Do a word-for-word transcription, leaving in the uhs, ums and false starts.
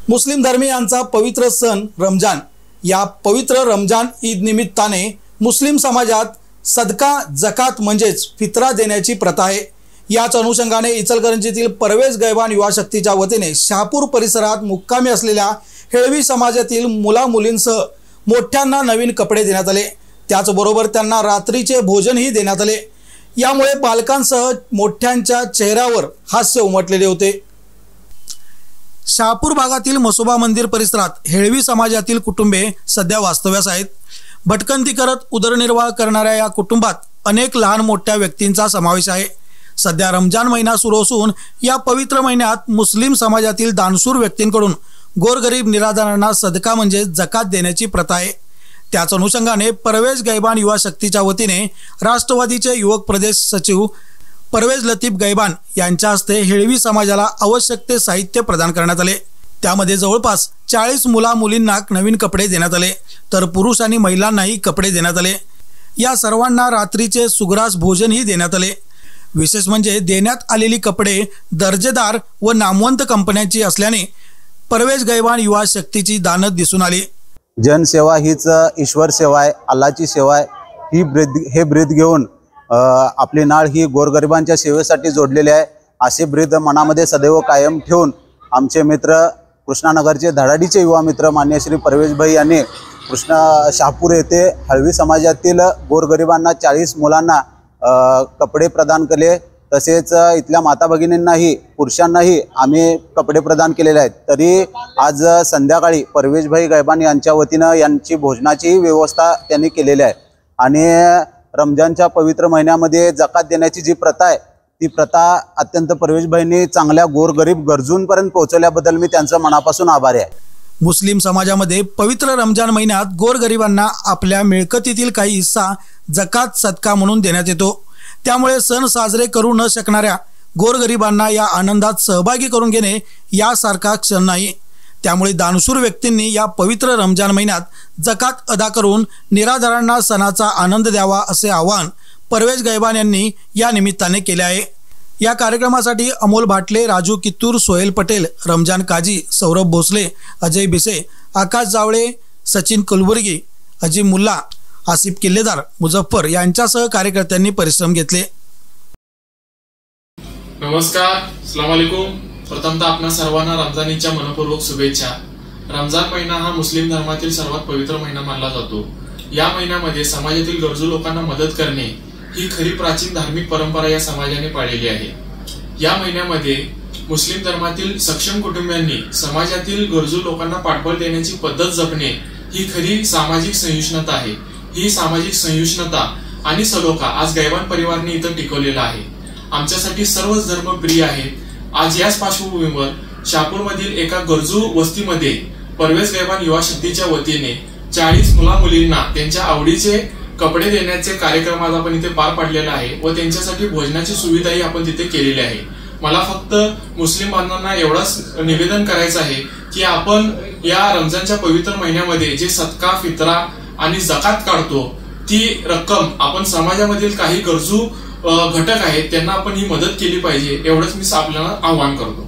मुस्लिम धर्मीयांचा पवित्र सण रमजान। या पवित्र रमजान ईद निमित्ताने मुस्लिम समाजात सदका जकात म्हणजेच फित्रा देण्याची प्रथा आहे। याच अनुषंगाने इचलकरंजीतील परवेज गैबान युवा शक्तीच्या वतीने शहापूर परिसरात मुक्कामी असलेल्या हेळवी समाजातील मुला मुलींसह मोठ्यांना नवीन कपडे देण्यात आले। त्याचबरोबर त्यांना रात्रीचे भोजनही देण्यात आले। यामुळे बालकांसह मोठ्यांच्या चेहऱ्यावर हास्य उमटलेले होते। शहापूर भागातील मसोबा मंदिर परिसरात हेळवी समाजातील कुटुंबे सध्या वास्तव्यास आहेत। भटकंती करत उदरनिर्वाह करणाऱ्या या कुटुंबात अनेक लहान मोठ्या व्यक्तींचा समावेश आहे। सध्या रमजान महिना सुरू असून या पवित्र महिन्यात मुस्लिम समाजातील दानशूर व्यक्तींकडून गोरगरीब निराधारांना सदका म्हणजे जकात देण्याची प्रथा आहे। त्याच अनुषंगाने परवेज गैबान युवा शक्तीच्या वतीने राष्ट्रवादीचे युवक प्रदेश सचिव परवेज लतीफ गैबान यांच्या हस्ते हेळवी समाजाला आवश्यक ते साहित्य प्रदान करण्यात आले। त्यामध्ये जवळपास चाळीस मुला मुलींना नवीन कपडे देण्यात आले, तर पुरुष आणि महिलांनाही कपडे देण्यात आले। या सर्वांना रात्रीचे सुग्रास भोजनही देण्यात आले। विशेष म्हणजे देण्यात आलेली कपडे दर्जेदार व नामवंत कंपन्यांची असल्याने परवेज गैबान युवा शक्तीची दानत दिसून आली। जनसेवा हीच ईश्वर सेवा आहे, अल्लाची सेवा आहे। ही ब्रीद हे ब्रीद घेऊन आपली नाळ ही गोरगरिबांच्या सेवेसाठी जोडलेली आहे। असे ब्रीद मनामध्ये सदैव कायम ठेवून आमचे मित्र कृष्णानगरचे धडाडीचे युवा मित्र मान्य श्री परवेज भाई यांनी कृष्णा शहापूर येथे हळवी समाजातील गोरगरिबांना चाळीस मुलांना कपडे प्रदान केले। तसेच इथल्या माता भगिनींनाही पुरुषांनाही आम्ही कपडे प्रदान केलेले आहेत। तरी आज संध्याकाळी परवेज भाई गैबान यांच्या वतीनं यांची भोजनाची व्यवस्था त्यांनी केलेली आहे। आणि रमजानच्या पवित्र महिन्यामध्ये जकात देण्याची जी प्रथा आहे ती प्रथा अत्यंत परवेज भाईंनी चांगल्या गोरगरीब गरजूंपर्यंत पोहोचवल्याबद्दल मी त्यांचं मनापासून आभारी आहे। मुस्लिम समाजामध्ये पवित्र रमजान महिन्यात गोरगरिबांना आपल्या मिळकतीतील काही हिस्सा जकात सदका म्हणून देण्यात येतो। त्यामुळे सण साजरे करू न शकणाऱ्या गोरगरिबांना या आनंदात सहभागी करून घेणे यासारखा क्षण नाही। त्यामुळे दानशूर व्यक्तींनी या पवित्र रमजान महिन्यात जकात अदा करून निराधारांना सणाचा आनंद द्यावा असे आवाहन परवेज गैबान यांनी या निमित्ताने केले आहे। या कार्यक्रमासाठी अमोल भाटले, राजू कित्तूर, सोहेल पटेल, रमजान काजी, सौरभ भोसले, अजय बिसे, आकाश जावळे, सचिन कुलबुर्गी, अजीम मुल्ला, आसिफ किल्लेदार, मुझफ्फर यांच्यासह कार्यकर्त्यांनी परिश्रम घेतले। नमस्कार, अस्सलाम वालेकुम। प्रथमतः आपणा सर्वांना रमजानीच्या मनपूर्वक शुभेच्छा। रमजान महिना हा मुस्लिम धर्मातील सर्वात पवित्र महिना मानला जातो। या महिन्यामध्ये समाजातील गरजू लोकांना मदत करणे ही खरी प्राचीन धार्मिक परंपरा या समाजाने पाळलेली आहे। या महिन्यामध्ये मुस्लिम धर्मातील सक्षम कुटुंबियांनी समाजातील गरजू लोकांना पाठबळ देण्याची पद्धत जपणे ही खरी सामाजिक सहिष्णुता आहे। ही सामाजिक सहिष्णुता आणि सलोखा आज गैबान परिवाराने इथं टिकवलेला आहे। आमच्यासाठी सर्वच धर्म प्रिय आहेत। आज याच पार्श्वभूमीवर शहापूर मधील एका गरजू वस्तीमध्ये परवेज गैबान युवा शक्तीच्या वतीने चाळीस मुला मुलींना त्यांच्या आवडीचे कपडे देण्याचे कार्यक्रम आज आपण इथे पार पाडलेला आहे व त्यांच्यासाठी भोजनाची सुविधाही आपण तिथे केलेली आहे। मला फक्त मुस्लिम बांधवांना एवढंच निवेदन करायचं आहे की आपण या रमजानच्या पवित्र महिन्यामध्ये जे सदका फित्रा आणि जकात काढतो ती रक्कम आपण समाजामधील काही गरजू घटक आहेत त्यांना आपण ही मदत केली पाहिजे, एवढंच मी आपल्याला आवाहन करतो।